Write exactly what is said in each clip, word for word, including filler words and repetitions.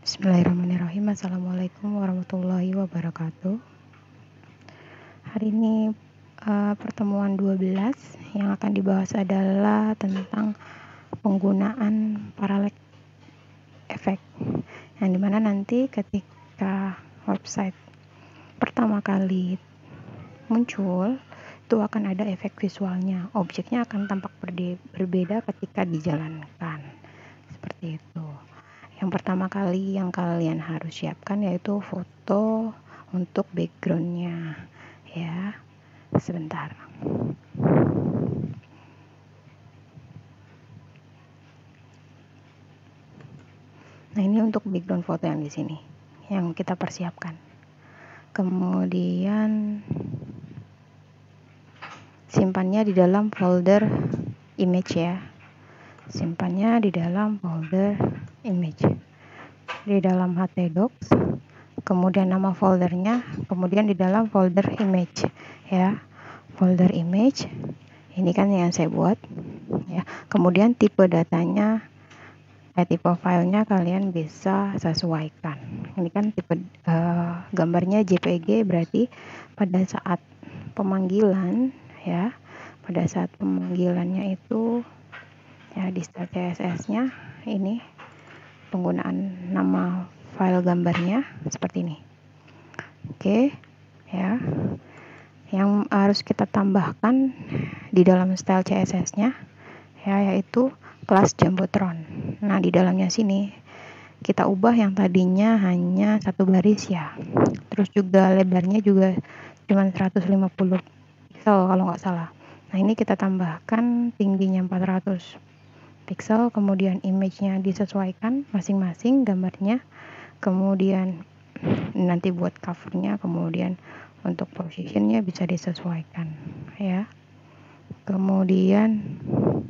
Bismillahirrahmanirrahim. Assalamualaikum warahmatullahi wabarakatuh. Hari ini uh, pertemuan dua belas yang akan dibahas adalah tentang penggunaan parallax effect, yang dimana nanti ketika website pertama kali muncul itu akan ada efek visualnya. Objeknya akan tampak berbeda ketika dijalankan, seperti itu. Yang pertama kali yang kalian harus siapkan yaitu foto untuk backgroundnya, ya. Sebentar. Nah, ini untuk background foto yang di sini yang kita persiapkan. Kemudian simpannya di dalam folder image, ya. Simpannya di dalam folder image, di dalam H T Docs, kemudian nama foldernya, kemudian di dalam folder image, ya. Folder image ini kan yang saya buat, ya. Kemudian tipe datanya, eh, tipe filenya kalian bisa sesuaikan. Ini kan tipe uh, gambarnya J P G, berarti pada saat pemanggilan, ya, pada saat pemanggilannya itu, ya, di style C S S-nya ini penggunaan nama file gambarnya seperti ini. Oke, ya. Yang harus kita tambahkan di dalam style C S S-nya, ya, yaitu kelas Jumbotron. Nah, di dalamnya sini kita ubah yang tadinya hanya satu baris, ya. Terus juga lebarnya juga cuma seratus lima puluh piksel kalau nggak salah. Nah, ini kita tambahkan tingginya empat ratus piksel, kemudian image-nya disesuaikan masing-masing gambarnya, kemudian nanti buat covernya, kemudian untuk positionnya bisa disesuaikan, ya. Kemudian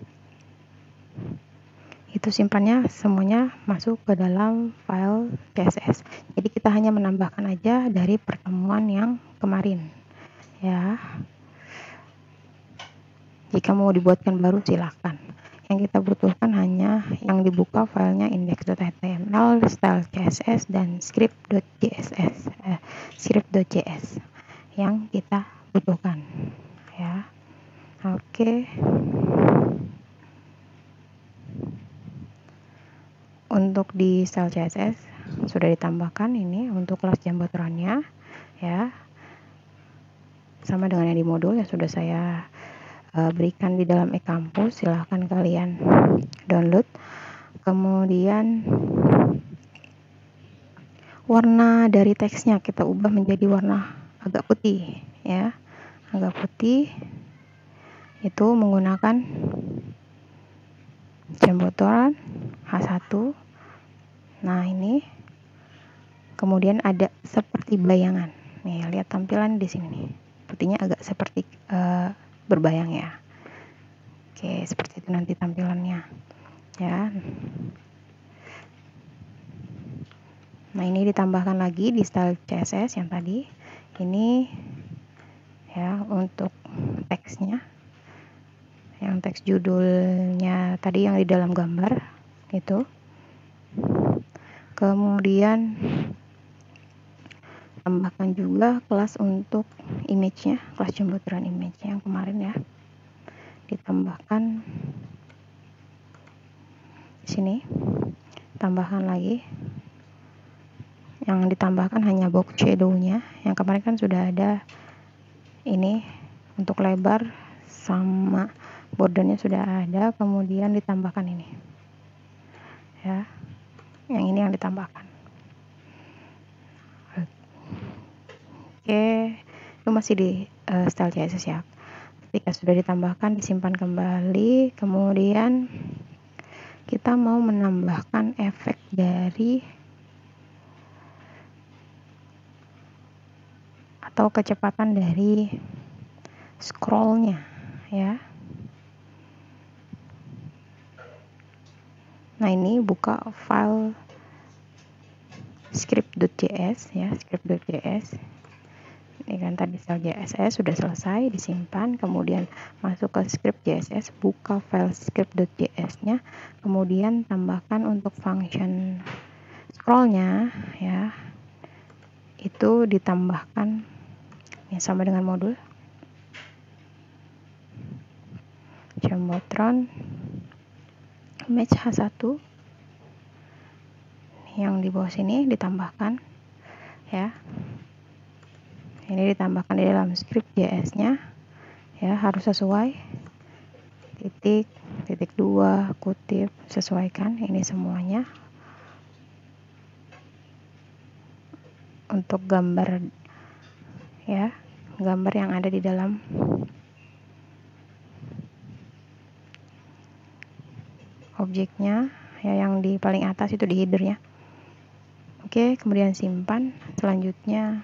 itu simpannya semuanya masuk ke dalam file C S S. Jadi kita hanya menambahkan aja dari pertemuan yang kemarin, ya. Jika mau dibuatkan baru silahkan. Yang kita butuhkan hanya yang dibuka filenya index.html, style C S S, dan script.css, eh, script.js yang kita butuhkan, ya. Oke. Untuk di style C S S sudah ditambahkan ini untuk kelas Jumbotronnya, ya. Sama dengan yang di modul yang sudah saya uh, berikan di dalam e-kampus, silahkan kalian download. Kemudian warna dari teksnya kita ubah menjadi warna agak putih, ya. Agak putih itu menggunakan Jumbotron H satu. Nah, ini kemudian ada seperti bayangan. Nih, lihat tampilan di sini nih. Putihnya agak seperti uh, berbayang, ya. Oke, seperti itu nanti tampilannya, ya. Nah, ini ditambahkan lagi di style C S S yang tadi. Ini, ya, untuk teksnya. Yang teks judulnya tadi yang di dalam gambar itu. Kemudian tambahkan juga kelas untuk image-nya, kelas Jumbotron image yang kemarin, ya. Ditambahkan di sini. Tambahkan lagi. Yang ditambahkan hanya box shadow-nya. Yang kemarin kan sudah ada ini untuk lebar sama bordernya sudah ada, kemudian ditambahkan ini, ya. Yang ini yang ditambahkan. Oke, itu masih di uh, style C S S, ya. Ketika sudah ditambahkan, disimpan kembali. Kemudian kita mau menambahkan efek dari atau kecepatan dari scrollnya, ya. Nah, ini buka file script.js, ya, script.js. Ini kan tadi style C S S sudah selesai, disimpan, kemudian masuk ke script.js, buka file script.js-nya, kemudian tambahkan untuk function scrollnya ya itu ditambahkan ya, sama dengan modul Jumbotron image H satu yang di bawah sini ditambahkan ya, ini ditambahkan di dalam script J S nya ya, harus sesuai titik titik dua kutip, sesuaikan ini semuanya untuk gambar ya, gambar yang ada di dalam objeknya ya, yang di paling atas itu di headernya. Oke, kemudian simpan. Selanjutnya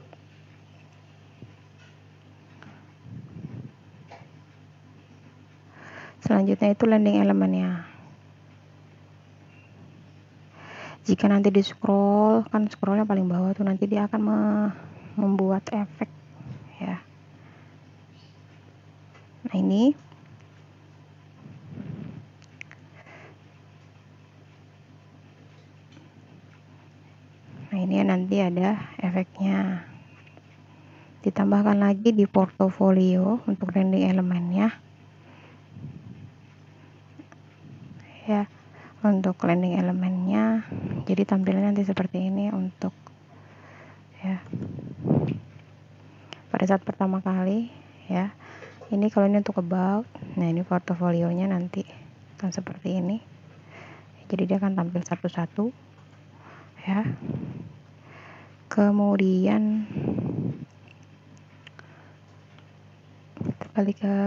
selanjutnya itu landing elemennya. Jika nanti di scroll, kan scrollnya paling bawah tuh, nanti dia akan me membuat efek ya. Nah ini nah ini nanti ada efeknya, ditambahkan lagi di portofolio untuk landing elemennya ya. Untuk landing elemennya jadi tampilannya nanti seperti ini untuk ya pada saat pertama kali ya. Ini kalau ini untuk about, nah ini portofolionya nanti akan seperti ini, jadi dia akan tampil satu-satu ya. Kemudian kembali ke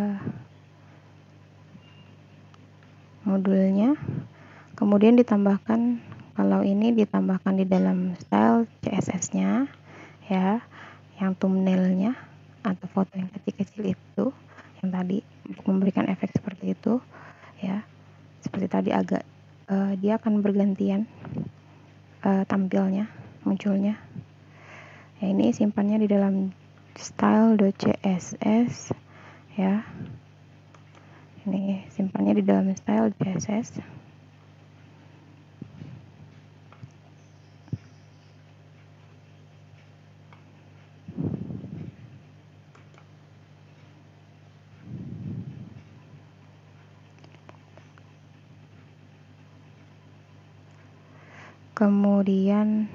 modulnya, kemudian ditambahkan, kalau ini ditambahkan di dalam style C S S nya ya, yang thumbnailnya atau foto yang kecil-kecil itu yang tadi untuk memberikan efek seperti itu ya, seperti tadi agak uh, dia akan bergantian uh, tampilnya, munculnya ya. Ini simpannya di dalam style.css ya, ini simpannya di dalam style C S S. Kemudian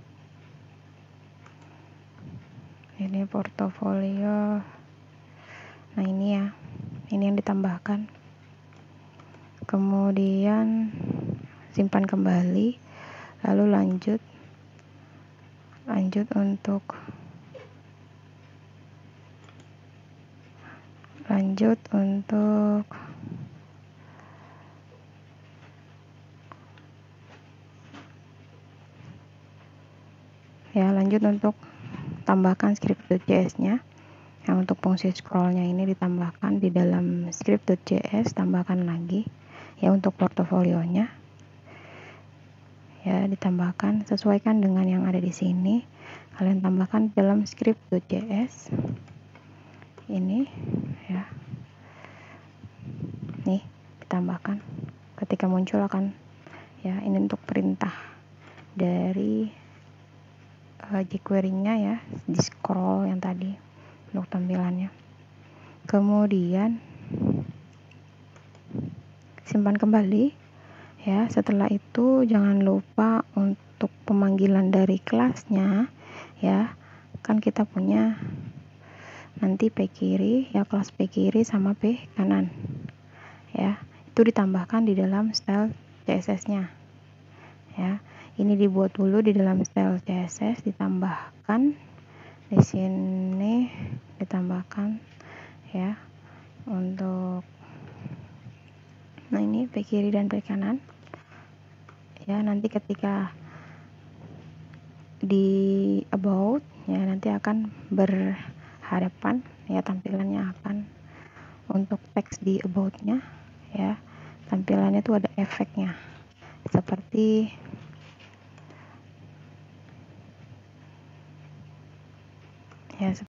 ini portofolio, nah ini ya, ini yang ditambahkan. Kemudian simpan kembali, lalu lanjut lanjut untuk lanjut untuk ya lanjut untuk tambahkan script.js nya yang untuk fungsi scrollnya ini ditambahkan di dalam script.js, tambahkan lagi ya. Untuk portofolionya ya ditambahkan, sesuaikan dengan yang ada di sini, kalian tambahkan dalam script.js ini ya, nih ditambahkan ketika muncul akan ya. Ini untuk perintah dari uh, jQuery-nya ya, di scroll yang tadi untuk tampilannya. Kemudian simpan kembali ya. Setelah itu jangan lupa untuk pemanggilan dari kelasnya ya, kan kita punya nanti P kiri ya, kelas P kiri sama P kanan ya, itu ditambahkan di dalam style C S S nya ya. Ini dibuat dulu di dalam style C S S, ditambahkan di sini, ditambahkan ya untuk, nah ini P kiri dan P kanan ya. Nanti ketika di about ya, nanti akan berhadapan ya, tampilannya akan untuk teks di about-nya ya, tampilannya itu ada efeknya seperti ya.